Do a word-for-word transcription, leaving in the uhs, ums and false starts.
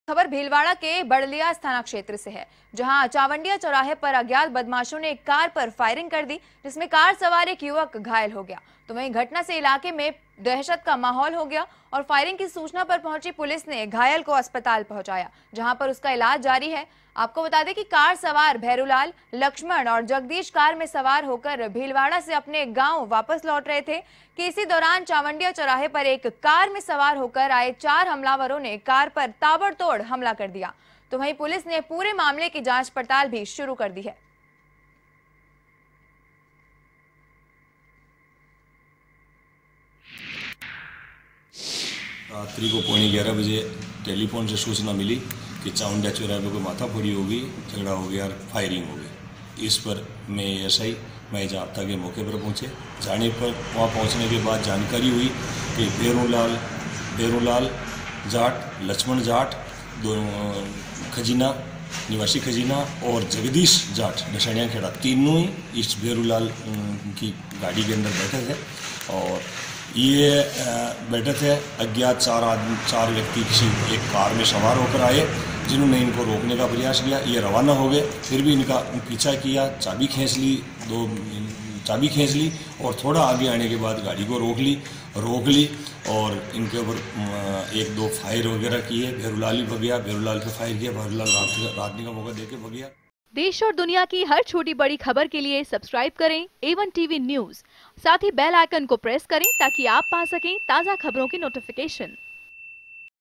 खबर भीलवाड़ा के बड़लिया थाना क्षेत्र से है, जहां चावंडिया चौराहे पर अज्ञात बदमाशों ने एक कार पर फायरिंग कर दी, जिसमें कार सवार एक युवक घायल हो गया। तो वहीं घटना से इलाके में दहशत का माहौल हो गया और फायरिंग की सूचना पर पहुंची पुलिस ने घायल को अस्पताल पहुंचाया, जहां पर उसका इलाज जारी है। आपको बता दें कि कार सवार भैरूलाल, लक्ष्मण और जगदीश कार में सवार होकर भीलवाड़ा से अपने गांव वापस लौट रहे थे कि इसी दौरान चावंडिया चौराहे पर एक कार में सवार होकर आए चार हमलावरों ने कार पर ताबड़तोड़ हमला कर दिया। तो वहीं पुलिस ने पूरे मामले की जांच पड़ताल भी शुरू कर दी है। रात्रि को पौने ग्यारह बजे टेलीफोन से सूचना मिली कि चावंडिया चौराहे पर कोई माथाफोड़ी हो गई, झगड़ा हो गया और फायरिंग हो गई। इस पर मैं एसआई मैं जाब्ता के मौके पर पहुंचे। जाने पर वहां पहुंचने के बाद जानकारी हुई कि भैरूलाल भैरूलाल जाट, लक्ष्मण जाट, दोनों खजीना निवासी खजीना और जगदीश जाट दशणिया खेड़ा, तीनों ही इस भैरूलाल की गाड़ी के अंदर बैठे थे और ये बैठे थे। अज्ञात चार आदमी चार व्यक्ति किसी एक कार में सवार होकर आए, जिन्होंने इनको रोकने का प्रयास किया। ये रवाना हो गए, फिर भी इनका पीछा किया, चाबी खींच ली, दो चाबी खींच ली और थोड़ा आगे आने के बाद गाड़ी को रोक ली रोक ली और इनके ऊपर एक दो फायर वगैरह किए। भैरूलाल भी भगया, भैरूलाल पे फायर किया, भैरूलाल रात रात का मौका देके भगया। देश और दुनिया की हर छोटी बड़ी खबर के लिए सब्सक्राइब करें ए वन टीवी न्यूज़। साथ ही बेल आइकन को प्रेस करें ताकि आप पा सकें ताज़ा खबरों की नोटिफिकेशन।